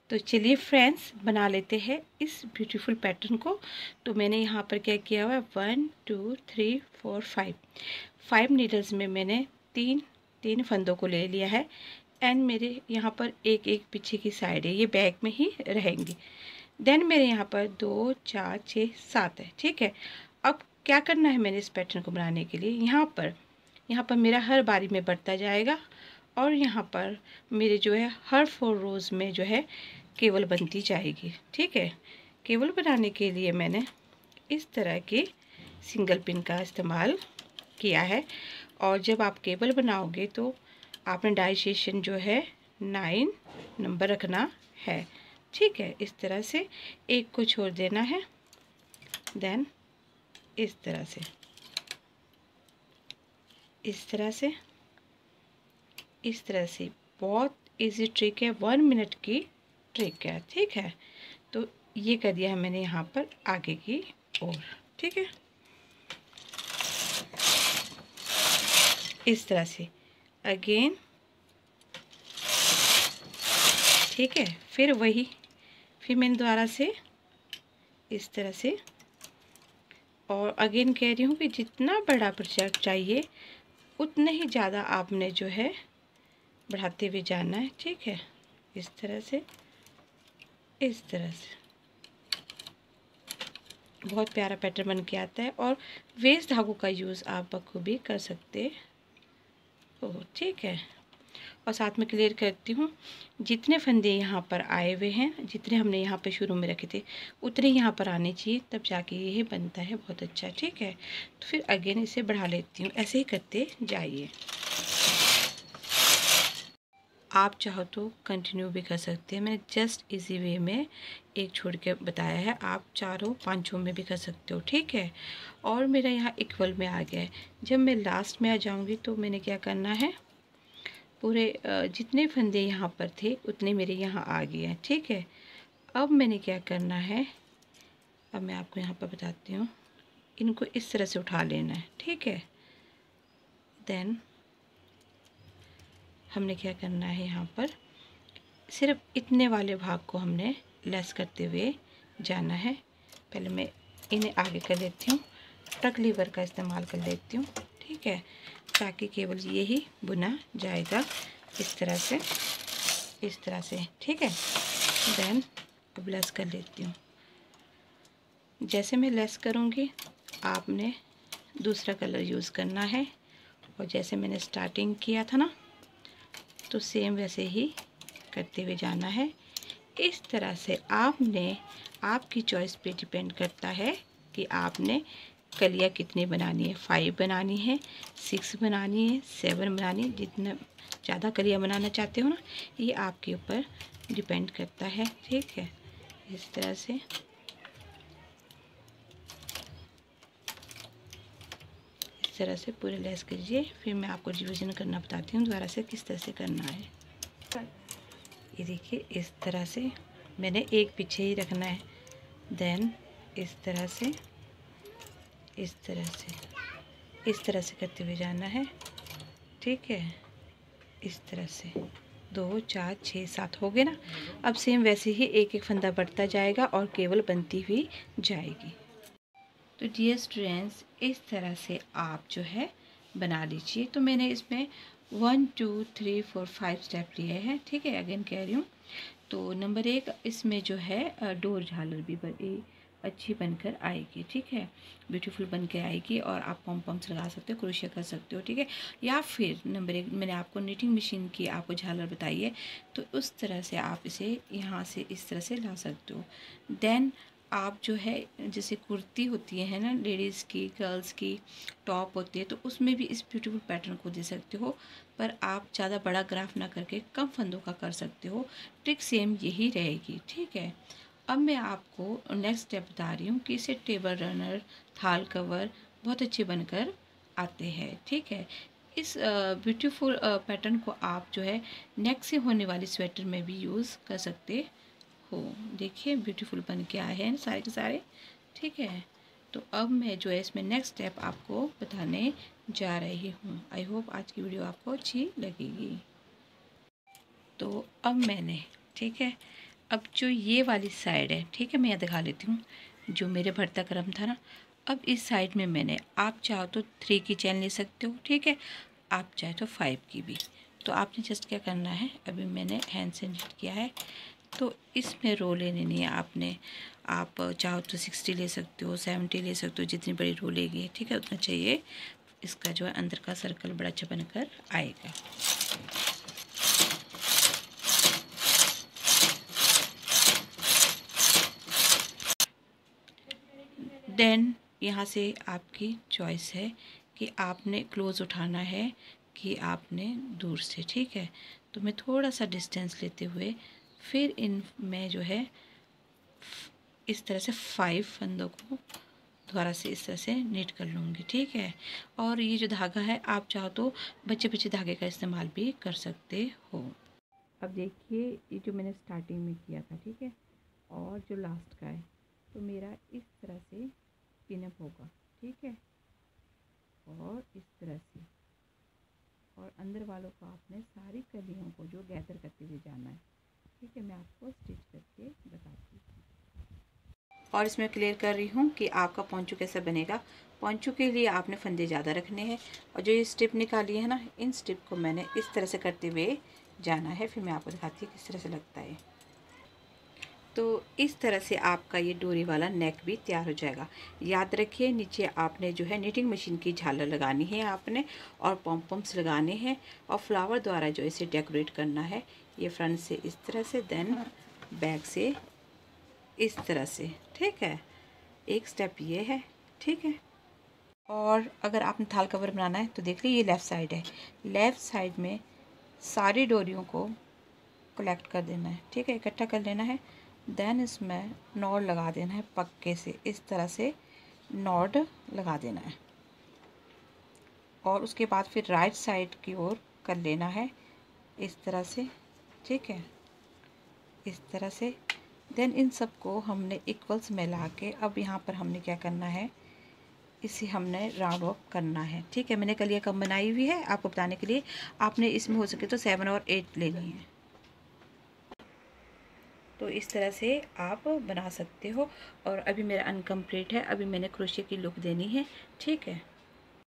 तो चलिए फ्रेंड्स बना लेते हैं इस ब्यूटीफुल पैटर्न को। तो मैंने यहाँ पर क्या किया हुआ है 1 2 3 4 5 नीडल्स में मैंने तीन फंदों को ले लिया है। एंड मेरे यहाँ पर एक एक पीछे की साइड है, ये बैक में ही रहेंगी। देन मेरे यहाँ पर 2 4 6 7 है, ठीक है। अब क्या करना है मैंने इस पैटर्न को बनाने के लिए, यहाँ पर मेरा हर बारी में बढ़ता जाएगा और यहाँ पर मेरे जो है हर 4 रोज़ में जो है केवल बनती जाएगी, ठीक है। केवल बनाने के लिए मैंने इस तरह की सिंगल पिन का इस्तेमाल किया है। और जब आप केबल बनाओगे तो आपने डाइसेशन जो है 9 नंबर रखना है, ठीक है। इस तरह से एक को छोड़ देना है। देन इस तरह से बहुत इजी ट्रिक है, 1 मिनट की ट्रिक है, ठीक है। तो ये कर दिया है मैंने यहाँ पर आगे की ओर, ठीक है। इस तरह से अगेन, ठीक है। फिर मैंने दोबारा से इस तरह से, और अगेन कह रही हूँ कि जितना बड़ा प्रोजेक्ट चाहिए उतने ही ज़्यादा आपने जो है बढ़ाते हुए जाना है, ठीक है। इस तरह से बहुत प्यारा पैटर्न बन के आता है। और वेस्ट धागों का यूज़ आप बखूबी कर सकते हो, ठीक है। और साथ में क्लियर करती हूँ, जितने फंदे यहाँ पर आए हुए हैं, जितने हमने यहाँ पे शुरू में रखे थे उतने यहाँ पर आने चाहिए, तब जाके ये बनता है बहुत अच्छा, ठीक है। तो फिर अगेन इसे बढ़ा लेती हूँ, ऐसे ही करते जाइए। आप चाहो तो कंटिन्यू भी कर सकते हैं, मैंने जस्ट इजी वे में एक छोड़ के बताया है, आप 4-5 में भी कर सकते हो, ठीक है। और मेरा यहाँ इक्वल में आ गया है। जब मैं लास्ट में आ जाऊँगी तो मैंने क्या करना है, पूरे जितने फंदे यहाँ पर थे उतने मेरे यहाँ आ गए हैं, ठीक है। अब मैंने क्या करना है, अब मैं आपको यहाँ पर बताती हूँ, इनको इस तरह से उठा लेना है, ठीक है। देन हमने क्या करना है, यहाँ पर सिर्फ इतने वाले भाग को हमने लेस करते हुए जाना है। पहले मैं इन्हें आगे कर लेती हूँ, टक लीवर का इस्तेमाल कर लेती हूँ, ठीक है, ताकि केवल यही बुना जाएगा इस तरह से, ठीक है। देन अब लेस कर लेती हूँ। जैसे मैं लेस करूँगी आपने दूसरा कलर यूज़ करना है, और जैसे मैंने स्टार्टिंग किया था ना, तो सेम वैसे ही करते हुए जाना है। इस तरह से आपने, आपकी चॉइस पे डिपेंड करता है कि आपने कलियाँ कितनी बनानी है, 5 बनानी है, 6 बनानी है, 7 बनानी है। जितना ज़्यादा कलियाँ बनाना चाहते हो ना, ये आपके ऊपर डिपेंड करता है, ठीक है। इस तरह से पूरे लेस कीजिए। फिर मैं आपको डिवीज़न करना बताती हूँ दोबारा से किस तरह से करना है। ये देखिए, इस तरह से मैंने एक पीछे ही रखना है। देन इस तरह से करते हुए जाना है, ठीक है। इस तरह से 2 4 6 7 हो गए ना। अब सेम वैसे ही एक एक फंदा बढ़ता जाएगा और केवल बनती हुई जाएगी। तो डियर स्टूडेंट्स, इस तरह से आप जो है बना लीजिए। तो मैंने इसमें 1 2 3 4 5 स्टेप लिए हैं, ठीक है। अगेन कह रही हूँ, तो नंबर 1 इसमें जो है डोर झालर भी बड़ी अच्छी बनकर आएगी, ठीक है, ब्यूटीफुल बन के आएगी। और आप पॉम पॉम्स लगा सकते हो, क्रोशिया कर सकते हो, ठीक है। या फिर नंबर 1 मैंने आपको निटिंग मशीन की आपको झालर बताई है, तो उस तरह से आप इसे यहाँ से इस तरह से ला सकते हो। देन आप जो है, जैसे कुर्ती होती है ना लेडीज़ की, गर्ल्स की टॉप होती है, तो उसमें भी इस ब्यूटीफुल पैटर्न को दे सकते हो। पर आप ज़्यादा बड़ा ग्राफ ना करके कम फंदों का कर सकते हो। ट्रिक सेम यही रहेगी, ठीक है। अब मैं आपको नेक्स्ट स्टेप बता रही हूँ कि इसे टेबल रनर, थाल कवर बहुत अच्छे बनकर आते हैं, ठीक है। इस ब्यूटीफुल पैटर्न को आप जो है नेक से होने वाली स्वेटर में भी यूज़ कर सकते हो। देखिए ब्यूटीफुल बन के आए हैं सारे के सारे, ठीक है। तो अब मैं जो है इसमें नेक्स्ट स्टेप आपको बताने जा रही हूँ। आई होप आज की वीडियो आपको अच्छी लगेगी। तो अब मैंने, ठीक है, अब जो ये वाली साइड है, ठीक है, मैं यहाँ दिखा लेती हूँ। जो मेरे भरता क्रम था ना, अब इस साइड में मैंने, आप चाहो तो 3 की चैन ले सकते हो, ठीक है, आप चाहे तो 5 की भी। तो आपने जस्ट क्या करना है, अभी मैंने हैंड से नीट किया है, तो इसमें रो लेनी नहीं है आपने। आप चाहो तो 60 ले सकते हो, 70 ले सकते हो, जितनी बड़ी रो लेगी, ठीक है, उतना चाहिए। इसका जो है अंदर का सर्कल बड़ा अच्छा बनकर आएगा। देन यहाँ से आपकी चॉइस है कि आपने क्लोज उठाना है कि आपने दूर से, ठीक है। तो मैं थोड़ा सा डिस्टेंस लेते हुए फिर इन मैं जो है इस तरह से 5 फंदों को दोबारा से इस तरह से नीट कर लूँगी, ठीक है। और ये जो धागा है, आप चाहो तो बच्चे बच्चे धागे का इस्तेमाल भी कर सकते हो। अब देखिए, ये जो मैंने स्टार्टिंग में किया था, ठीक है, और जो लास्ट का है, तो मेरा इस तरह से पिनअप होगा, ठीक है, और इस तरह से। और अंदर वालों को आपने सारी कलियों को जो गैदर करते हुए जाना है, ठीक है। मैं आपको स्टिच करके बताती हूँ। और इसमें क्लियर कर रही हूँ कि आपका पोंचू कैसा बनेगा। पोंचू के लिए आपने फंदे ज़्यादा रखने हैं, और जो ये स्टिप निकाली है ना, इन स्टिप को मैंने इस तरह से करते हुए जाना है। फिर मैं आपको दिखाती हूँ किस तरह से लगता है। तो इस तरह से आपका ये डोरी वाला नेक भी तैयार हो जाएगा। याद रखिए, नीचे आपने जो है निटिंग मशीन की झालर लगानी है आपने, और पॉम पॉम्स लगाने हैं, और फ्लावर द्वारा जो इसे डेकोरेट करना है। ये फ्रंट से इस तरह से, देन बैक से इस तरह से, ठीक है। एक स्टेप ये है, ठीक है। और अगर आपने थाल कवर बनाना है तो देख लीजिए, ये लेफ़्ट साइड है। लेफ़्ट साइड में सारी डोरियों को कलेक्ट कर देना है, ठीक है, इकट्ठा कर लेना है। देन इसमें नॉट लगा देना है पक्के से, इस तरह से नॉट लगा देना है। और उसके बाद फिर राइट साइड की ओर कर लेना है इस तरह से, ठीक है, इस तरह से। देन इन सब को हमने इक्वल्स में ला के, अब यहाँ पर हमने क्या करना है, इसे हमने राउंड ऑफ करना है, ठीक है। मैंने कलियाँ कम बनाई हुई है आपको बताने के लिए। आपने इसमें हो सके तो 7 और 8 लेनी है। तो इस तरह से आप बना सकते हो। और अभी मेरा अनकम्प्लीट है, अभी मैंने क्रोशिया की लुक देनी है, ठीक है।